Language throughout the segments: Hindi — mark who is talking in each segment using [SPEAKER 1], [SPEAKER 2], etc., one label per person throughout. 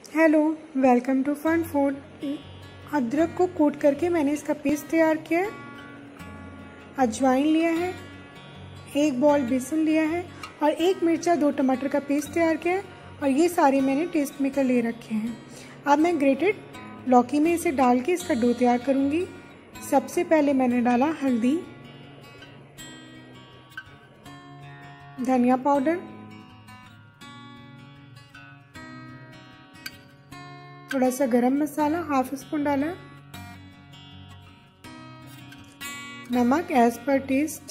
[SPEAKER 1] Hello, welcome to fun food. अदरक को कूट करके मैंने इसका पेस्ट तैयार किया है। अजवाइन लिया है, एक बॉल बेसन लिया है और एक मिर्चा 2 टमाटर का पेस्ट तैयार किया है और ये सारे मैंने टेस्ट मेकर ले रखे हैं। अब मैं ग्रेटेड लौकी में इसे डाल के इसका डो तैयार करूँगी। सबसे पहले मैंने डाला हल्दी, धनिया पाउडर, थोड़ा सा गरम मसाला हाफ स्पून डाला, नमक एज पर टेस्ट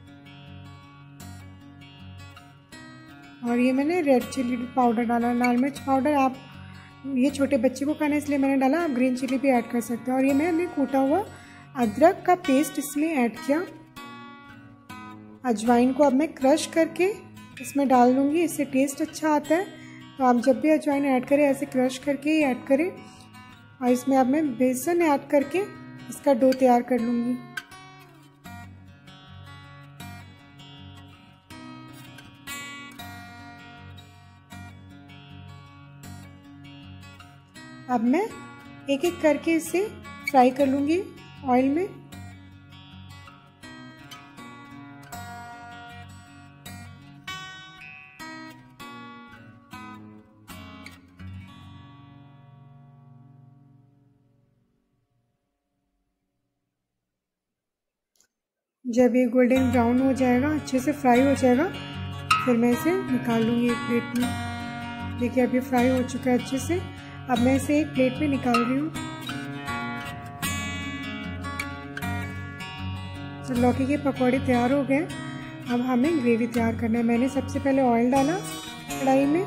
[SPEAKER 1] और ये मैंने रेड चिली पाउडर डाला। लाल मिर्च पाउडर आप ये छोटे बच्चे को खाना इसलिए मैंने डाला, आप ग्रीन चिली भी ऐड कर सकते हैं। और ये मैंने कूटा हुआ अदरक का पेस्ट इसमें ऐड किया। अजवाइन को अब मैं क्रश करके इसमें डाल दूँगी, इससे टेस्ट अच्छा आता है। तो आप जब भी अजवाइन ऐड करें ऐसे क्रश करके ही ऐड करें। और इसमें अब मैं बेसन ऐड करके इसका डो तैयार कर लूँगी। अब मैं एक एक करके इसे फ्राई कर लूँगी ऑयल में। जब ये गोल्डन ब्राउन हो जाएगा, अच्छे से फ्राई हो जाएगा, फिर मैं इसे निकाल लूँगी एक प्लेट में। देखिए अब ये फ्राई हो चुका है अच्छे से। अब मैं इसे एक प्लेट में निकाल रही हूँ। तो लौकी के पकौड़े तैयार हो गए। अब हमें ग्रेवी तैयार करना है। मैंने सबसे पहले ऑयल डाला कढ़ाई में,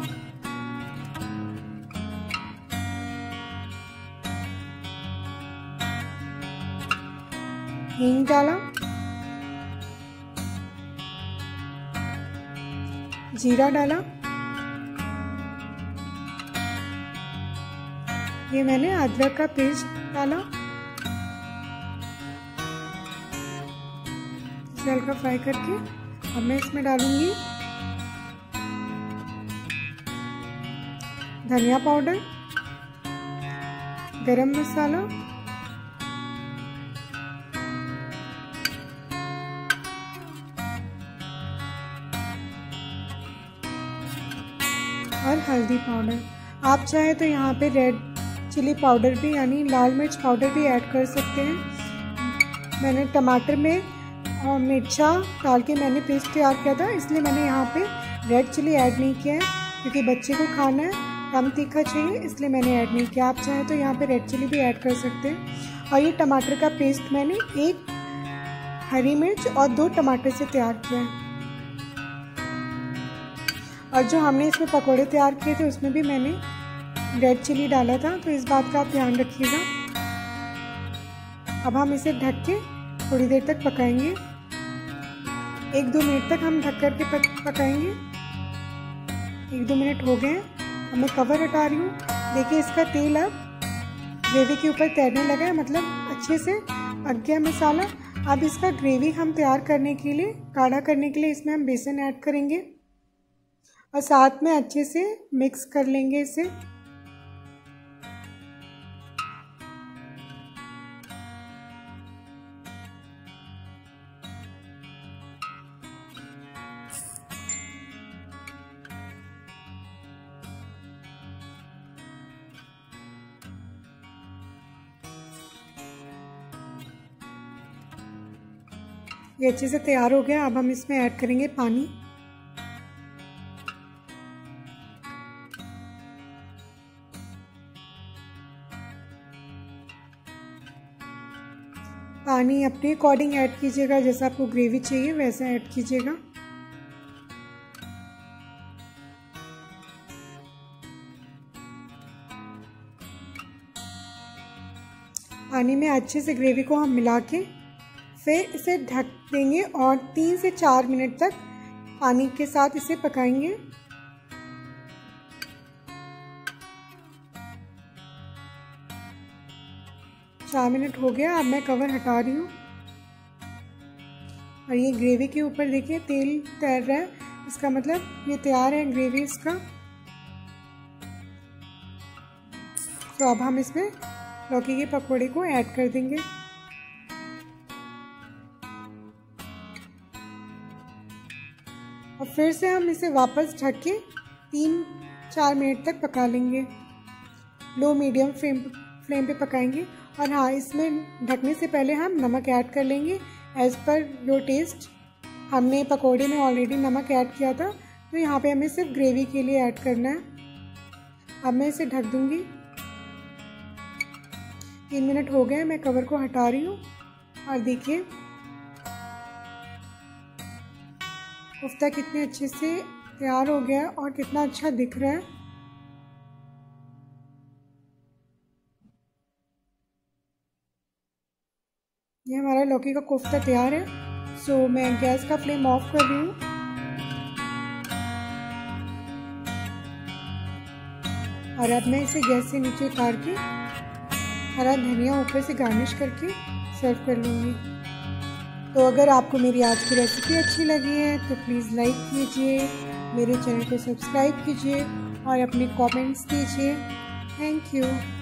[SPEAKER 1] हींग डाला, जीरा डाला, ये मैंने अदरक का पेस्ट डाला, इसे हल्का फ्राई करके अब मैं इसमें डालूंगी धनिया पाउडर, गरम मसाला और हल्दी पाउडर। आप चाहे तो यहाँ पे रेड चिली पाउडर भी यानी लाल मिर्च पाउडर भी ऐड कर सकते हैं। मैंने टमाटर में और मिर्चा डाल के मैंने पेस्ट तैयार किया था, इसलिए मैंने यहाँ पे रेड चिली ऐड नहीं किया है क्योंकि बच्चे को खाना है, कम तीखा चाहिए, इसलिए मैंने ऐड नहीं किया। आप चाहे तो यहाँ पे रेड चिली भी ऐड कर सकते हैं। और ये टमाटर का पेस्ट मैंने 1 हरी मिर्च और 2 टमाटर से तैयार किया है। और जो हमने इसमें पकोड़े तैयार किए थे उसमें भी मैंने रेड चिली डाला था, तो इस बात का आप ध्यान रखिएगा। अब हम इसे ढक के थोड़ी देर तक पकाएंगे। 1-2 मिनट तक हम ढक कर के पकाएंगे। 1-2 मिनट हो गए। अब मैं कवर हटा रही हूँ। देखिए इसका तेल अब ग्रेवी के ऊपर तैरने लगा है, मतलब अच्छे से पक गया मसाला। अब इसका ग्रेवी हम तैयार करने के लिए, गाढ़ा करने के लिए इसमें हम बेसन ऐड करेंगे और साथ में अच्छे से मिक्स कर लेंगे इसे। ये अच्छे से तैयार हो गया। अब हम इसमें ऐड करेंगे पानी। पानी अपने अकॉर्डिंग ऐड कीजिएगा, जैसा आपको ग्रेवी चाहिए वैसा ऐड कीजिएगा। पानी में अच्छे से ग्रेवी को हम मिला के फिर इसे ढक देंगे और 3 से 4 मिनट तक पानी के साथ इसे पकाएंगे। चार मिनट हो गया। अब मैं कवर हटा रही हूँ और ये ग्रेवी के ऊपर देखिए तेल तैर रहा है, इसका मतलब ये तैयार है ग्रेवी इसका। तो अब हम इसमें लौकी के पकौड़े को ऐड कर देंगे। और फिर से हम इसे वापस ढक के 3-4 मिनट तक पका लेंगे। लो मीडियम फ्लेम पे पकाएंगे। और हाँ, इसमें ढकने से पहले हम नमक ऐड कर लेंगे एज़ पर योर टेस्ट। हमने पकोड़े में ऑलरेडी नमक ऐड किया था, तो यहाँ पे हमें सिर्फ ग्रेवी के लिए ऐड करना है। अब मैं इसे ढक दूँगी। 3 मिनट हो गए, मैं कवर को हटा रही हूँ और देखिए कोफ्ता कितने अच्छे से तैयार हो गया और कितना अच्छा दिख रहा है। ये हमारा लौकी का कोफ्ता तैयार है। सो मैं गैस का फ्लेम ऑफ कर रही हूँ। और अब मैं इसे गैस से नीचे उतार के हरा धनिया ऊपर से गार्निश करके सर्व कर लूँगी। तो अगर आपको मेरी आज की रेसिपी अच्छी लगी है तो प्लीज़ लाइक कीजिए, मेरे चैनल को सब्सक्राइब कीजिए और अपने कमेंट्स दीजिए। Thank you.